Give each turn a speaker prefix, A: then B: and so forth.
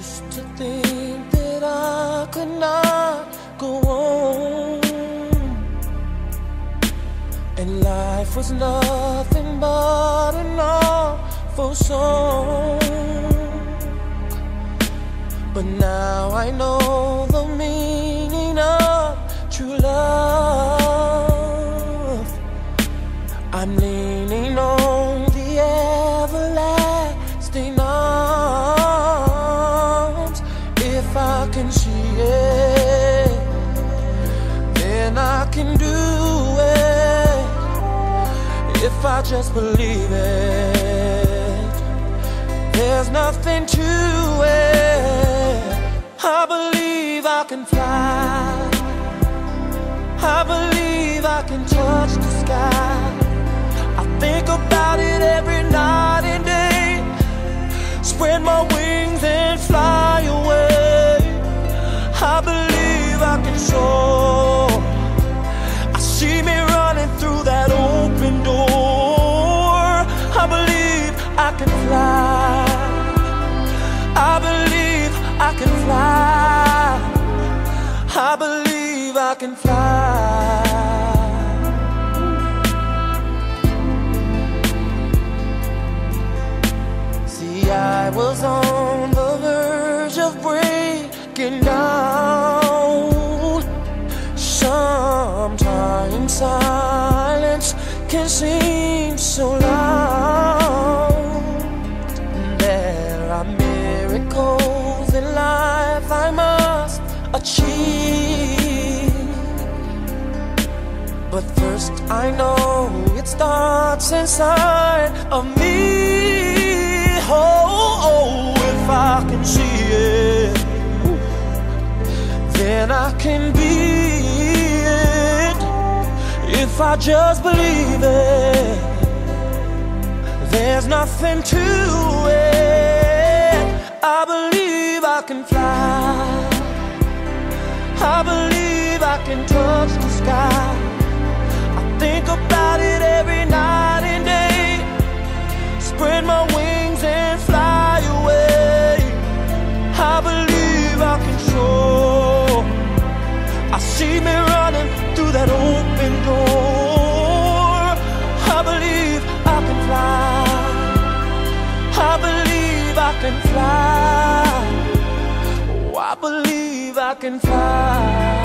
A: used to think that I could not go on, and life was nothing but an awful song. But now I know the meaning of true love. I'm leaning on the everlasting arms. If I can see it, then I can do it. If I just believe it, there's nothing to it. I believe I can fly. I believe I can touch the sky. I think about it every night and day. Spread my wings and fly away. I believe I can soar. I see me running through that open door. I believe I can fly. I believe I can fly. I believe I can fly. See, I was on the verge of breaking down. Sometimes silence can seem so loud. There are miracles in life I must achieve, but first I know it starts inside of me. Oh, if I can see it, then I can be it. If I just believe it, there's nothing to it. I believe I can fly. I believe I can touch the sky. I think about it every night and day. Spread my wings and fly away. I believe I can soar. I see me running through that open door. I believe I can fly. I believe I can fly. Oh, I believe I can fly.